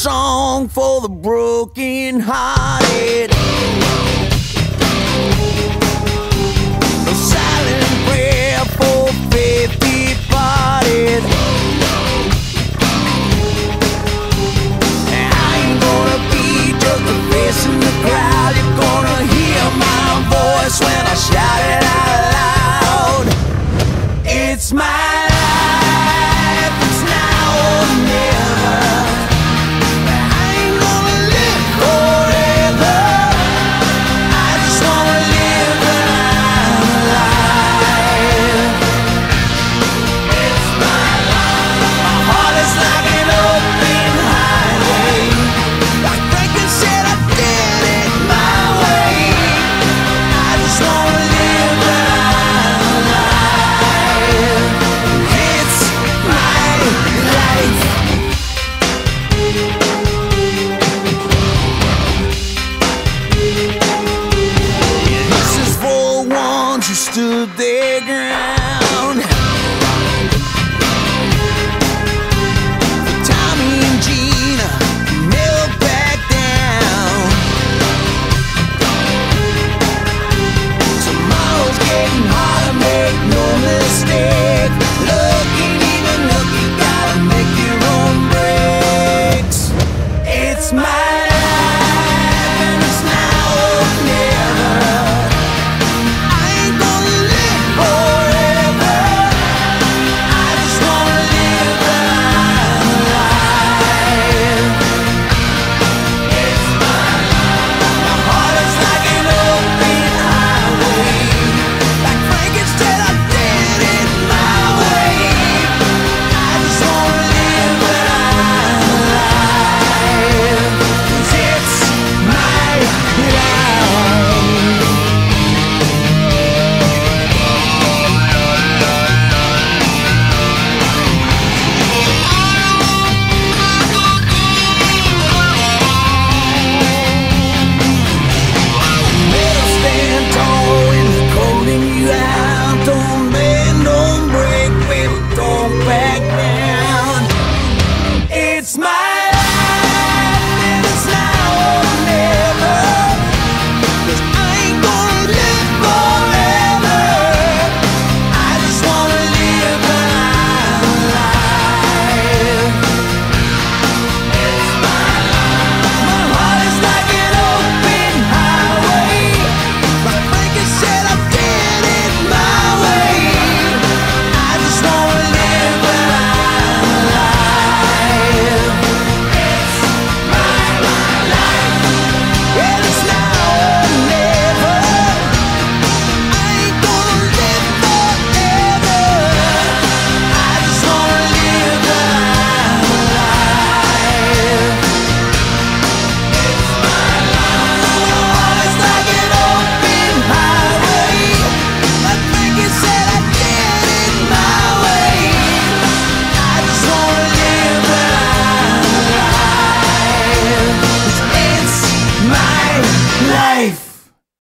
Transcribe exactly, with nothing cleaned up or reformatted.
song for the broken hearted, a silent prayer for faith departed. And I ain't gonna be just a face in the crowd. You're gonna hear my voice when I shout it out loud. It's my life, it's now or never. I ain't gonna live forever. I just wanna live when I'm alive. It's my life. My heart is like an open highway. Like Franklin said, I did it my way. I just wanna live when I'm alive. It's my life. This is for the ones who stood their ground.